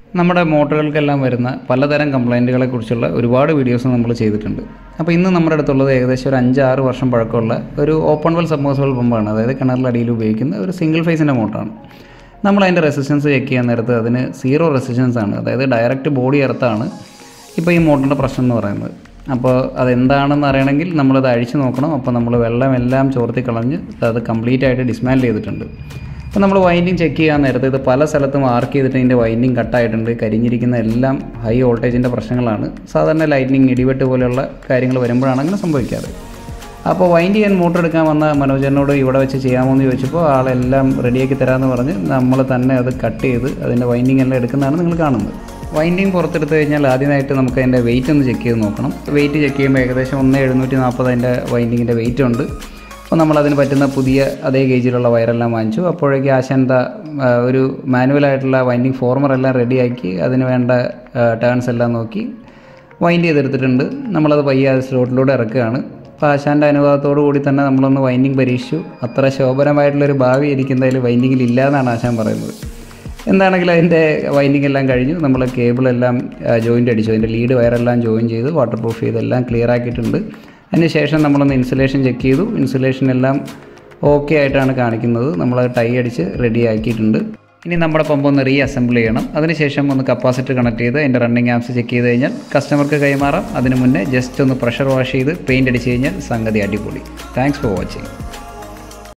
നമ്മുടെ മോട്ടറുകൾക്കെല്ലാം വരുന്ന പലതരം കംപ്ലൈൻറ്റുകളെക്കുറിച്ചുള്ള ഒരുപാട് വീഡിയോസ് നമ്മൾ ചെയ്തിട്ടുണ്ട്. അപ്പോൾ ഇന്ന് നമ്മുടെ അടുത്തുള്ളത് ഏകദേശം ഒരു 5-6 വർഷം പഴക്കമുള്ള ഒരു ഓപ്പൺ വെൽ സബ്മേഴ്സിബിൾ പമ്പാണ്. അതായത് കിണറിലടിയിൽ ഉപയോഗിക്കുന്ന ഒരു സിംഗിൾ ഫേസിൻ്റെ മോട്ടറാണ്. നമ്മൾ അതിൻ്റെ റെസിസ്റ്റൻസ് ചെക്ക് ചെയ്യാൻ നേരത്ത് അതിന് 0 റെസിസ്റ്റൻസ് ആണ്. അതായത് ഡയറക്റ്റ് ബോഡി എർത്താണ് ഇപ്പോൾ ഈ മോട്ടറിൻ്റെ പ്രശ്നം എന്ന് പറയുന്നത്. അപ്പോൾ അതെന്താണെന്ന് അറിയണമെങ്കിൽ നമ്മളത് അഴിച്ചു നോക്കണം. അപ്പോൾ നമ്മൾ വെള്ളമെല്ലാം ചോർത്തി കളഞ്ഞ് അത് കംപ്ലീറ്റ് ആയിട്ട് ഡിസ്മാൻഡിൽ ചെയ്തിട്ടുണ്ട്. അപ്പോൾ നമ്മൾ വൈൻഡിങ് ചെക്ക് ചെയ്യാൻ നേരത്ത് ഇത് പല സ്ഥലത്തും മാർക്ക് ചെയ്തിട്ട് ഇതിൻ്റെ വൈൻഡിങ് കട്ടായിട്ടുണ്ട്. കരിഞ്ഞിരിക്കുന്ന എല്ലാം ഹൈ വോൾട്ടേജിൻ്റെ പ്രശ്നങ്ങളാണ്. സാധാരണ ലൈറ്റ്നിങ്, ഇടിവെട്ട് പോലെയുള്ള കാര്യങ്ങൾ വരുമ്പോഴാണ് അങ്ങനെ സംഭവിക്കാറ്. അപ്പോൾ വൈൻഡ് ചെയ്യാൻ മോട്ടർ എടുക്കാൻ വന്ന മനോജനോട് ഇവിടെ വെച്ച് ചെയ്യാമോ എന്ന് ചോദിച്ചപ്പോൾ ആളെല്ലാം റെഡിയാക്കി തരാമെന്ന് പറഞ്ഞ് നമ്മൾ തന്നെ അത് കട്ട് ചെയ്ത് അതിൻ്റെ വൈൻഡിങ് എല്ലാം എടുക്കുന്നതാണ് നിങ്ങൾ കാണുന്നത്. വൈൻഡിങ് പുറത്തെടുത്ത് കഴിഞ്ഞാൽ ആദ്യമായിട്ട് നമുക്ക് അതിൻ്റെ വെയിറ്റ് ഒന്ന് ചെക്ക് ചെയ്ത് നോക്കണം. വെയിറ്റ് ചെക്ക് ചെയ്യുമ്പോൾ ഏകദേശം 1,740 അതിൻ്റെ വൈൻഡിങ്ങിൻ്റെ വെയിറ്റ് ഉണ്ട്. അപ്പോൾ നമ്മളതിന് പറ്റുന്ന പുതിയ അതേ ഗേജിലുള്ള വയറെല്ലാം വാങ്ങിച്ചു. അപ്പോഴേക്ക് ആശാന്ത ഒരു മാനുവലായിട്ടുള്ള വൈൻഡിങ് ഫോർമറെല്ലാം റെഡിയാക്കി അതിന് വേണ്ട ടേൺസ് എല്ലാം നോക്കി വൈൻഡ് ചെയ്തെടുത്തിട്ടുണ്ട്. നമ്മളത് പയ്യെ സ്ലോട്ടിലൂടെ ഇറക്കുകയാണ്. അപ്പോൾ ആശാൻ്റെ അനുഭവത്തോടു കൂടി തന്നെ നമ്മളൊന്ന് വൈൻഡിങ് പരീക്ഷിച്ചു. അത്ര ശോഭനമായിട്ടുള്ളൊരു ഭാവി എനിക്കെന്തായാലും വൈൻഡിങ്ങിൽ ഇല്ലയെന്നാണ് ആശാൻ പറയുന്നത്. എന്താണെങ്കിലും അതിൻ്റെ വൈൻഡിങ് എല്ലാം കഴിഞ്ഞു. നമ്മൾ കേബിളെല്ലാം ജോയിൻ്റ് അടിച്ചു. അതിൻ്റെ ലീഡ് വയറെല്ലാം ജോയിൻ ചെയ്ത് വാട്ടർ പ്രൂഫ് ചെയ്തെല്ലാം ക്ലിയർ ആക്കിയിട്ടുണ്ട്. അതിനുശേഷം നമ്മളൊന്ന് ഇൻസുലേഷൻ ചെക്ക് ചെയ്തു. ഇൻസുലേഷൻ എല്ലാം ഓക്കെ ആയിട്ടാണ് കാണിക്കുന്നത്. നമ്മളത് ടൈ അടിച്ച് റെഡി ആക്കിയിട്ടുണ്ട്. ഇനി നമ്മുടെ പമ്പ് ഒന്ന് റീ അസംബിൾ ചെയ്യണം. അതിനുശേഷം ഒന്ന് കപ്പാസിറ്റർ കണക്ട് ചെയ്ത് അതിൻ്റെ റണ്ണിങ് ആംസ് ചെക്ക് ചെയ്ത് കഴിഞ്ഞാൽ കസ്റ്റമർക്ക് കൈമാറാം. അതിന് മുന്നേ ജസ്റ്റ് ഒന്ന് പ്രഷർ വാഷ് ചെയ്ത് പെയിൻ്റ് അടിച്ച് കഴിഞ്ഞാൽ സംഗതി അടിപൊളി. Thanks for watching.